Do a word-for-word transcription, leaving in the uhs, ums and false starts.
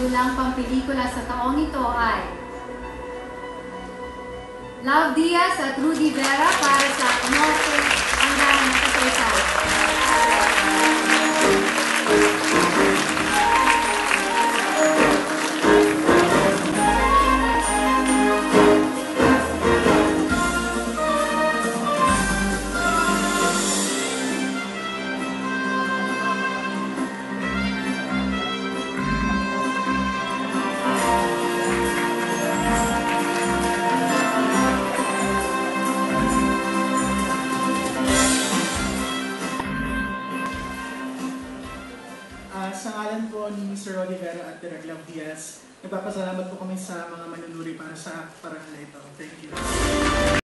nagdulang pampelikula sa taong ito ay Lav Diaz at Rody Vera para sa NORTE hanggang kasaysayan. Sa ngalan po ni Mister Rody Vera at Direk Lav Diaz, nagpapasalamat po kami sa mga manunuri para sa paraan na ito. Thank you.